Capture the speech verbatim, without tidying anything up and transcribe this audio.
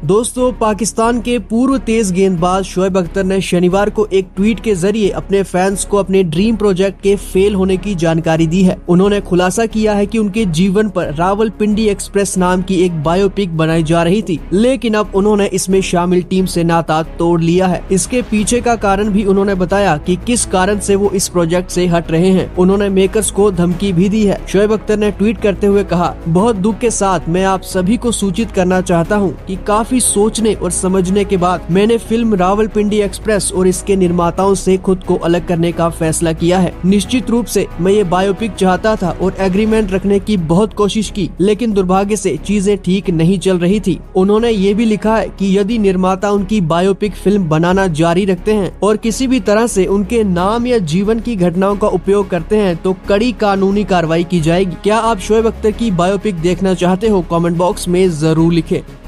दोस्तों, पाकिस्तान के पूर्व तेज गेंदबाज शोएब अख्तर ने शनिवार को एक ट्वीट के जरिए अपने फैंस को अपने ड्रीम प्रोजेक्ट के फेल होने की जानकारी दी है। उन्होंने खुलासा किया है कि उनके जीवन पर रावलपिंडी एक्सप्रेस नाम की एक बायोपिक बनाई जा रही थी, लेकिन अब उन्होंने इसमें शामिल टीम से नाता तोड़ लिया है। इसके पीछे का कारण भी उन्होंने बताया कि किस कारण से वो इस प्रोजेक्ट से हट रहे हैं। उन्होंने मेकर्स को धमकी भी दी है। शोएब अख्तर ने ट्वीट करते हुए कहा, बहुत दुख के साथ मैं आप सभी को सूचित करना चाहता हूँ कि काफी सोचने और समझने के बाद मैंने फिल्म रावलपिंडी एक्सप्रेस और इसके निर्माताओं से खुद को अलग करने का फैसला किया है। निश्चित रूप से मैं ये बायोपिक चाहता था और एग्रीमेंट रखने की बहुत कोशिश की, लेकिन दुर्भाग्य से चीजें ठीक नहीं चल रही थी। उन्होंने ये भी लिखा है कि यदि निर्माता उनकी बायोपिक फिल्म बनाना जारी रखते हैं और किसी भी तरह से उनके नाम या जीवन की घटनाओं का उपयोग करते हैं तो कड़ी कानूनी कार्रवाई की जाएगी। क्या आप शोएब अख्तर की बायोपिक देखना चाहते हो? कमेंट बॉक्स में जरूर लिखें।